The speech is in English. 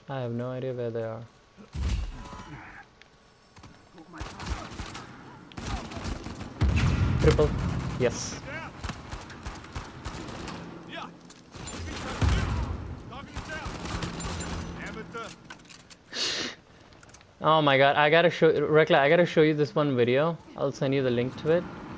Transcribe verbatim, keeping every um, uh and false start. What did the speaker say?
I have no idea where they are. Triple. Yes. Oh my god, I gotta show Rekla, I gotta show you this one video. I'll send you the link to it.